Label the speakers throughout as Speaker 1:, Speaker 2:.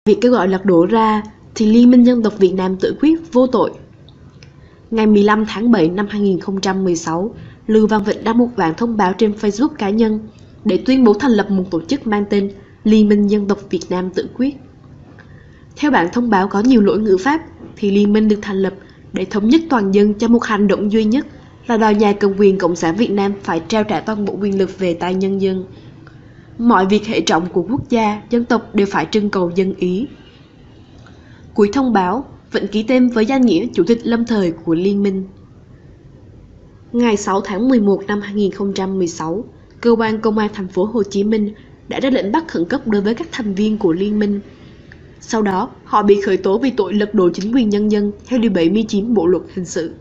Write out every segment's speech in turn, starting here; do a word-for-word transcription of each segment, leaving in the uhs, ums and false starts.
Speaker 1: Việc kêu gọi lật đổ ra thì Liên minh Dân tộc Việt Nam tự quyết vô tội. Ngày mười lăm tháng bảy năm hai nghìn không trăm mười sáu, Lưu Văn Vịnh đăng một bản thông báo trên Facebook cá nhân để tuyên bố thành lập một tổ chức mang tên Liên minh Dân tộc Việt Nam tự quyết. Theo bản thông báo có nhiều lỗi ngữ pháp thì liên minh được thành lập để thống nhất toàn dân cho một hành động duy nhất là đòi nhà cầm quyền Cộng sản Việt Nam phải trao trả toàn bộ quyền lực về tay nhân dân. Mọi việc hệ trọng của quốc gia, dân tộc đều phải trưng cầu dân ý. Cuối thông báo, Vịnh ký tên với danh nghĩa Chủ tịch lâm thời của Liên minh. Ngày sáu tháng mười một năm hai nghìn không trăm mười sáu, cơ quan công an thành phố Hồ Chí Minh đã ra lệnh bắt khẩn cấp đối với các thành viên của Liên minh. Sau đó, họ bị khởi tố vì tội lật đổ chính quyền nhân dân theo điều bảy mươi chín Bộ luật hình sự.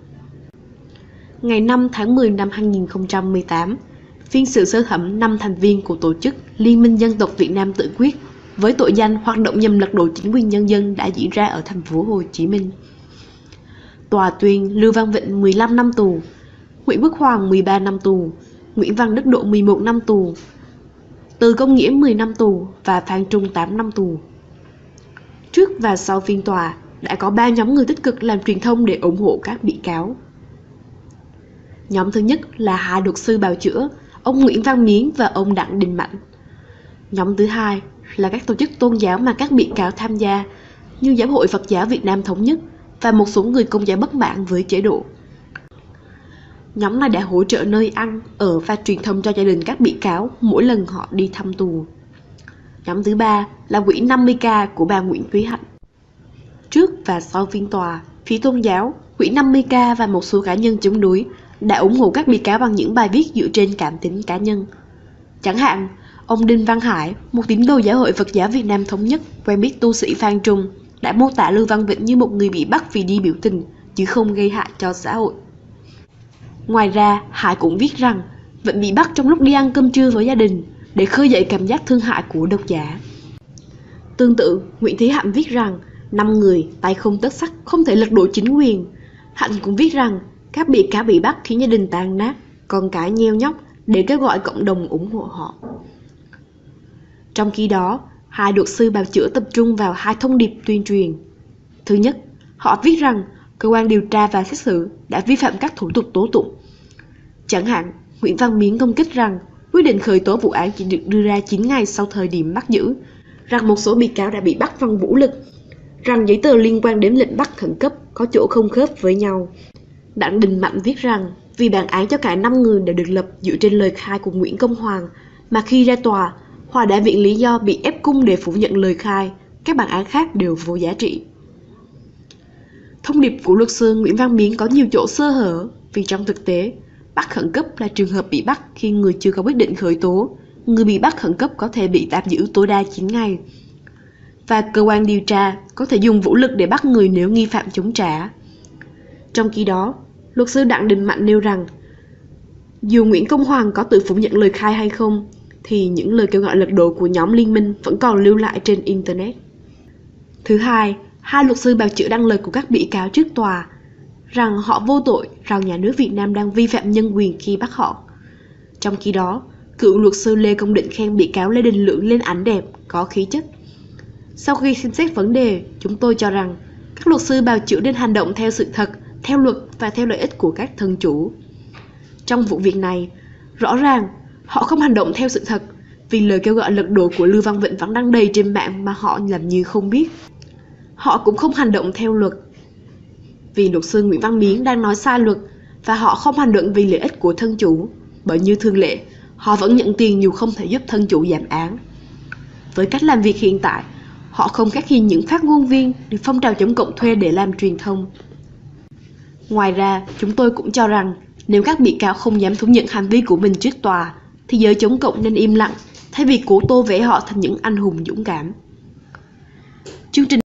Speaker 1: Ngày năm tháng mười năm hai nghìn không trăm mười tám, phiên xử sơ thẩm năm thành viên của tổ chức Liên minh Dân tộc Việt Nam tự quyết với tội danh hoạt động nhằm lật đổ chính quyền nhân dân đã diễn ra ở thành phố Hồ Chí Minh. Tòa tuyên Lưu Văn Vịnh mười lăm năm tù, Nguyễn Quốc Hoàng mười ba năm tù, Nguyễn Văn Đức Độ mười một năm tù, Từ Công Nghĩa mười năm tù và Phan Trung tám năm tù. Trước và sau phiên tòa, đã có ba nhóm người tích cực làm truyền thông để ủng hộ các bị cáo. Nhóm thứ nhất là hai luật sư bào chữa, ông Nguyễn Văn Miến và ông Đặng Đình Mạnh. Nhóm thứ hai là các tổ chức tôn giáo mà các bị cáo tham gia, như Giáo hội Phật giáo Việt Nam Thống nhất và một số người Công giáo bất mãn với chế độ. Nhóm này đã hỗ trợ nơi ăn, ở và truyền thông cho gia đình các bị cáo mỗi lần họ đi thăm tù. Nhóm thứ ba là quỹ năm mươi K của bà Nguyễn Thúy Hạnh. Trước và sau phiên tòa, phía tôn giáo, quỹ năm mươi K và một số cá nhân chống đối đã ủng hộ các bị cáo bằng những bài viết dựa trên cảm tính cá nhân. Chẳng hạn, ông Đinh Văn Hải, một tín đồ Giáo hội Phật giáo Việt Nam Thống nhất quen biết tu sĩ Phan Trung, đã mô tả Lưu Văn Vịnh như một người bị bắt vì đi biểu tình, chứ không gây hại cho xã hội. Ngoài ra, Hải cũng viết rằng Vịnh bị bắt trong lúc đi ăn cơm trưa với gia đình, để khơi dậy cảm giác thương hại của độc giả. Tương tự, Nguyễn Thúy Hạnh viết rằng năm người, tay không tất sắt, không thể lật đổ chính quyền. Hạnh cũng viết rằng các bị cáo bị bắt khiến gia đình tan nát, con cái nheo nhóc, để kêu gọi cộng đồng ủng hộ họ. Trong khi đó, hai luật sư bào chữa tập trung vào hai thông điệp tuyên truyền. Thứ nhất, họ viết rằng cơ quan điều tra và xét xử đã vi phạm các thủ tục tố tụng. Chẳng hạn, Nguyễn Văn Miến công kích rằng quyết định khởi tố vụ án chỉ được đưa ra chín ngày sau thời điểm bắt giữ, rằng một số bị cáo đã bị bắt bằng vũ lực, rằng giấy tờ liên quan đến lệnh bắt khẩn cấp có chỗ không khớp với nhau. Đặng Đình Mạnh viết rằng vì bản án cho cả năm người đã được lập dựa trên lời khai của Nguyễn Công Hoàng, mà khi ra tòa, Hòa đã viện lý do bị ép cung để phủ nhận lời khai, các bản án khác đều vô giá trị. Thông điệp của luật sư Nguyễn Văn Miến có nhiều chỗ sơ hở, vì trong thực tế, bắt khẩn cấp là trường hợp bị bắt khi người chưa có quyết định khởi tố, người bị bắt khẩn cấp có thể bị tạm giữ tối đa chín ngày. Và cơ quan điều tra có thể dùng vũ lực để bắt người nếu nghi phạm chống trả. Trong khi đó, luật sư Đặng Đình Mạnh nêu rằng, dù Nguyễn Công Hoàng có tự phủ nhận lời khai hay không, thì những lời kêu gọi lật đổ của nhóm liên minh vẫn còn lưu lại trên Internet. Thứ hai, hai luật sư bào chữa đăng lời của các bị cáo trước tòa, rằng họ vô tội, rằng nhà nước Việt Nam đang vi phạm nhân quyền khi bắt họ. Trong khi đó, cựu luật sư Lê Công Định khen bị cáo Lê Đình Lượng lên ảnh đẹp, có khí chất. Sau khi xem xét vấn đề, chúng tôi cho rằng các luật sư bào chữa nên hành động theo sự thật, theo luật và theo lợi ích của các thân chủ. Trong vụ việc này, rõ ràng họ không hành động theo sự thật, vì lời kêu gọi lật đổ của Lưu Văn Vịnh vẫn đăng đầy trên mạng mà họ làm như không biết. Họ cũng không hành động theo luật, vì luật sư Nguyễn Văn Miến đang nói sai luật, và họ không hành động vì lợi ích của thân chủ, bởi như thường lệ, họ vẫn nhận tiền dù không thể giúp thân chủ giảm án. Với cách làm việc hiện tại, họ không khác gì những phát ngôn viên được phong trào chống cộng thuê để làm truyền thông. Ngoài ra, chúng tôi cũng cho rằng nếu các bị cáo không dám thú nhận hành vi của mình trước tòa, thì giới chống cộng nên im lặng, thay vì cố tô vẽ họ thành những anh hùng dũng cảm. Chương trình